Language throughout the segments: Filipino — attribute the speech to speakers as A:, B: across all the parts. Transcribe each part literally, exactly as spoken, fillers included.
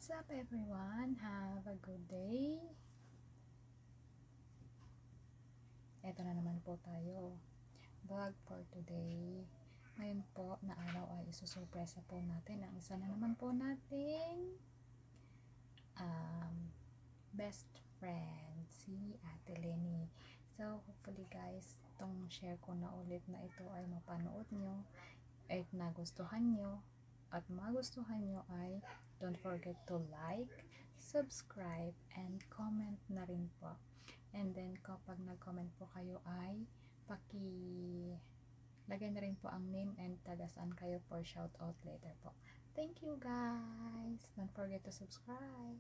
A: What's up everyone? Have a good day. Ito na naman po tayo. Vlog for today. Ngayon po na araw ay isusurpresa po natin ang isa na naman po nating um, best friend, si Ate Lenny. So hopefully guys, itong share ko na ulit na ito ay mapanood nyo at nagustuhan nyo. At magustuhan nyo ay don't forget to like, subscribe, and comment na rin po. And then kapag nag-comment po kayo ay paki lagay na rin po ang name and taga saan kayo for shout out later po. Thank you guys. Don't forget to subscribe.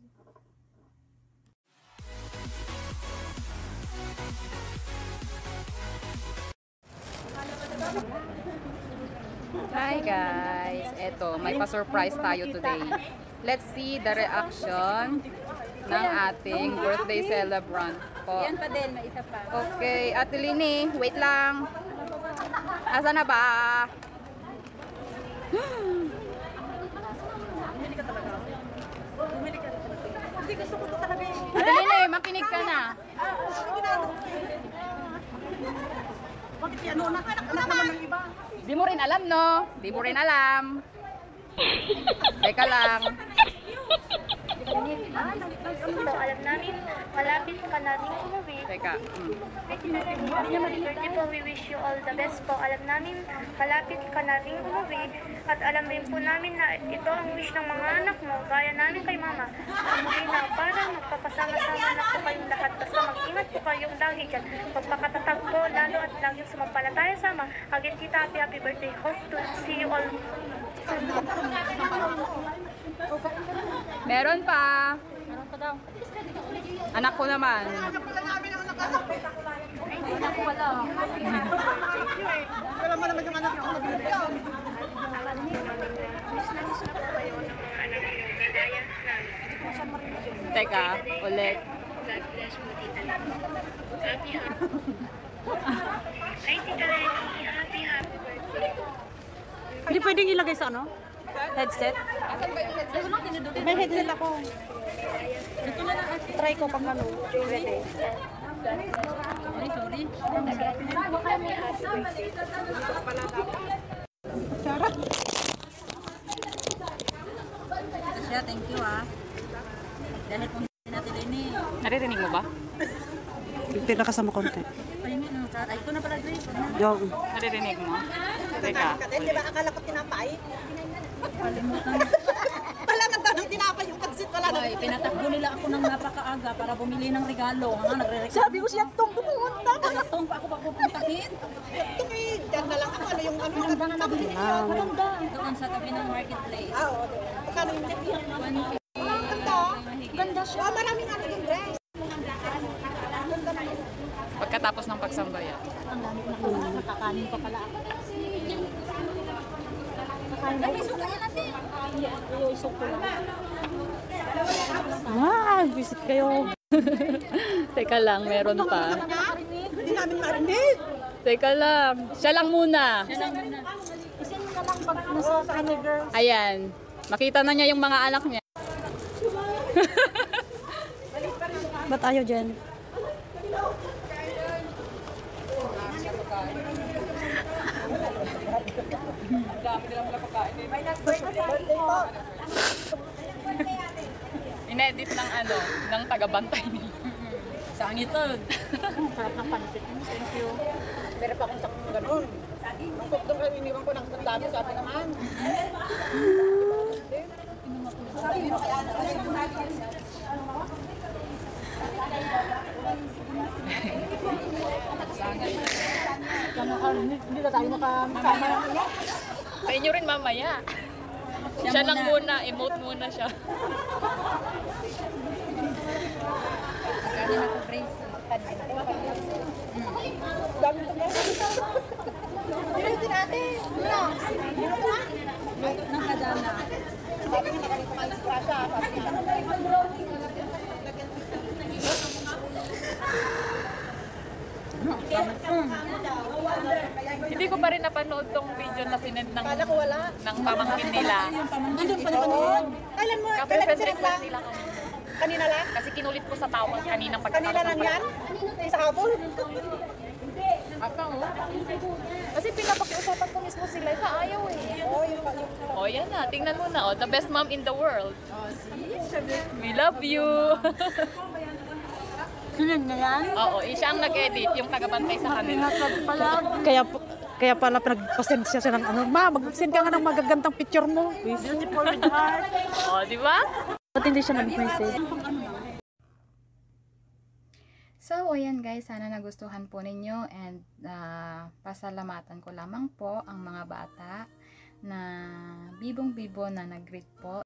B: Hi guys, eto may pa-surprise tayo today. Let's see the reaction ng ating birthday celebrant po.
C: Yan pa din, may isa pa.
B: Okay, Ate Lenny, wait lang. Asa na ba?
C: Bumili ka talaga. Bumili ka talaga. Hindi, gusto ko ito talaga eh.
B: Ate Lenny, makinig ka na.
C: Bakit si ano? Nakanak ka naman ng iba.
B: Di mo rin alam, no? Di mo rin alam. Teka lang.
D: So, alam namin, malapit ka namin umuwi.
B: Teka. Hmm.
D: Birthday po, we wish you all the best po. Alam namin, malapit ka namin umuwi. At alam rin po namin na ito ang wish ng mga anak mo. Gaya namin kay Mama. Umuwi na para magpapasama-sama na po kayong lahat. Basta mag-ingat po kayong lagi dyan. Pagpakatatag po, lalo at lagi sumampalataya sama. Again, kita, happy happy birthday. Hope to see you all soon.
B: Meron pa.
D: Meron pa daw.
B: Anak ko naman.
D: Ay, anak ko wala.
C: Wala mo naman yung anak ko.
B: Teka, ulit.
D: Ay, Tita Lenny, happy happy birthday.
C: Hindi pwedeng ilagay sa ano? Headset? May headset ako. Ito na lang. Try ko pag ano. Ready? Sorry, sorry. Charot. Siya, thank you ah. Dahil kung natin din eh.
B: Naririnig mo ba?
C: Pinakasama konti. Ayun yun. Ay, ito na pala, Grace. Yung.
B: Naririnig mo? Teka.
C: Di ba akala ko tinapay? Kalimutan. Wala nga daw ng tinapay yung pansit. Wala na. Ay, pinatakbo nila ako ng napakaaga para bumili ng regalo. Nga, nagre-regalo. Sabi ko siya, Tong, pumunta. Ano, Tong, pa ako pa pupuntahin? Tong, eh, dyan na lang ako. Ano yung ano? Maganda nga nabili. Maganda. Doon sa tabi ng marketplace. Ah, oo. Pagkano yung Ganda. Ganda siya. Ah, maraming ano yung dress.
B: Pagkatapos ng pagsambaya.
C: Ang dami ko na nakakanin pa pala ako. Ay, isuko yan natin. Ay, isuko lang. Ah, visit kayo.
B: Teka lang, meron pa.
C: Hindi namin marinig.
B: Teka lang. Siya lang muna.
C: Siya lang muna. Isin mo na lang pag nasa kanya, girl.
B: Ayan. Makita na niya yung mga anak niya.
C: Ba't ayaw dyan?
B: Inedit ng ano, ng tagabantay nila.
C: Sangitod. Sarap ng pansit. Thank you. Meron pa akong sakong ganun. Nung doon kayo, iniwan ko ng dami, sabi naman. Hindi na tayo makamama.
B: Sa inyo rin mamaya. Siya, siya lang muna, emote muna siya.
C: Kaya na ko brace. Dami ko brace. Dito natin. Dito na. Nang kadana. Sabi nga nakalito kayo sa krasa. Sabi nga.
B: Hindi ko pa rin napanood tong video na sinend ng,
C: Kala ko wala.
B: ng pamangkin nila.
C: Nandun pa naman yun. Kailan mo?
B: Ka-friend request nila kanina.
C: Kanina lang?
B: Kasi kinulit ko sa tawag kanina
C: Kanina
B: pagkatapos
C: lang
B: ng
C: yan? Sa hapon?
B: Apa oh? Kasi pinapakiusapan ko mismo sila, ika ayaw eh.
C: Oh, yung pa yung...
B: Oh, yan na. Tingnan mo na. Oh, the best mom in the world.
C: Oh, see?
B: We love you.
C: Sunod na yan?
B: Oo, eh, siya ang nag-edit, yung tagabantay sa kanila.
C: Kaya kaya pala pinagpasensya siya ng ano, ma, mag-send ka nga ng magagandang picture mo. Beautiful with heart.
B: Oh, di ba?
C: Ba't hindi siya nag-message?
A: So, ayan guys, sana nagustuhan po ninyo and uh, pasalamatan ko lamang po ang mga bata na bibong-bibo na nag-greet po.